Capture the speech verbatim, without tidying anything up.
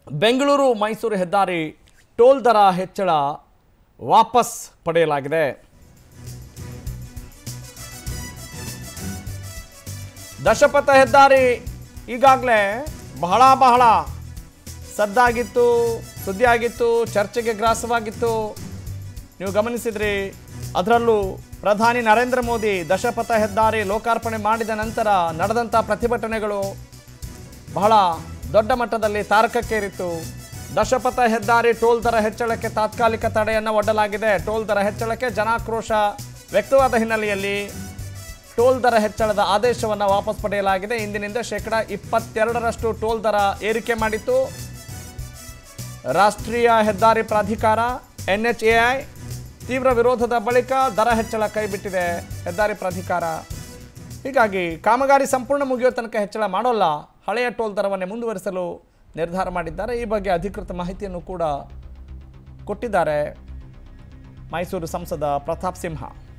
ಬೆಂಗಳೂರು ಮೈಸೂರು ಹೆದ್ದಾರಿ ಟೋಲ್ ದರ ಹೆಚ್ಚಳ ವಾಪಸ್ ಪಡೆಯಲಾಗಿದೆ. ದಶಪಥ ಹೆದ್ದಾರಿ ಈಗಾಗಲೇ ಬಹಳ ಬಹಳ ಸದ್ದಾಗಿತ್ತು, ಸುದ್ದಿಯಾಗಿತ್ತು, ಚರ್ಚೆಗೆ ಗ್ರಾಸವಾಗಿತ್ತು. ನೀವು ಗಮನಿಸಿದ್ರಿ. ಅದರಲ್ಲೂ ಪ್ರಧಾನಿ ನರೇಂದ್ರ ಮೋದಿ ದಶಪಥ ಹೆದ್ದಾರಿ ಲೋಕಾರ್ಪಣೆ ಮಾಡಿದ ನಂತರ ನಡೆದಂಥ ಪ್ರತಿಭಟನೆಗಳು ಬಹಳ ದೊಡ್ಡ ಮಟ್ಟದಲ್ಲಿ ತಾರಕಕ್ಕೇರಿತ್ತು. ದಶಪಥ ಹೆದ್ದಾರಿ ಟೋಲ್ ದರ ಹೆಚ್ಚಳಕ್ಕೆ ತಾತ್ಕಾಲಿಕ ತಡೆಯನ್ನು ಒಡ್ಡಲಾಗಿದೆ. ಟೋಲ್ ದರ ಹೆಚ್ಚಳಕ್ಕೆ ಜನಾಕ್ರೋಶ ವ್ಯಕ್ತವಾದ ಹಿನ್ನೆಲೆಯಲ್ಲಿ ಟೋಲ್ ದರ ಹೆಚ್ಚಳದ ಆದೇಶವನ್ನು ವಾಪಸ್ ಪಡೆಯಲಾಗಿದೆ. ಇಂದಿನಿಂದ ಶೇಕಡ ಇಪ್ಪತ್ತೆರಡರಷ್ಟು ಟೋಲ್ ದರ ಏರಿಕೆ ಮಾಡಿತ್ತು ರಾಷ್ಟ್ರೀಯ ಹೆದ್ದಾರಿ ಪ್ರಾಧಿಕಾರ ಎನ್ ಎಚ್ ಎ ಐ. ತೀವ್ರ ವಿರೋಧದ ಬಳಿಕ ದರ ಹೆಚ್ಚಳ ಕೈಬಿಟ್ಟಿದೆ ಹೆದ್ದಾರಿ ಪ್ರಾಧಿಕಾರ. ಹೀಗಾಗಿ ಕಾಮಗಾರಿ ಸಂಪೂರ್ಣ ಮುಗಿಯೋ ತನಕ ಹೆಚ್ಚಳ ಮಾಡೋಲ್ಲ, ಹಳೆಯ ಟೋಲ್ ದರವನ್ನೇ ಮುಂದುವರಿಸಲು ನಿರ್ಧಾರ ಮಾಡಿದ್ದಾರೆ. ಈ ಬಗ್ಗೆ ಅಧಿಕೃತ ಮಾಹಿತಿಯನ್ನು ಕೂಡ ಕೊಟ್ಟಿದ್ದಾರೆ ಮೈಸೂರು ಸಂಸದ ಪ್ರತಾಪ್ ಸಿಂಹ.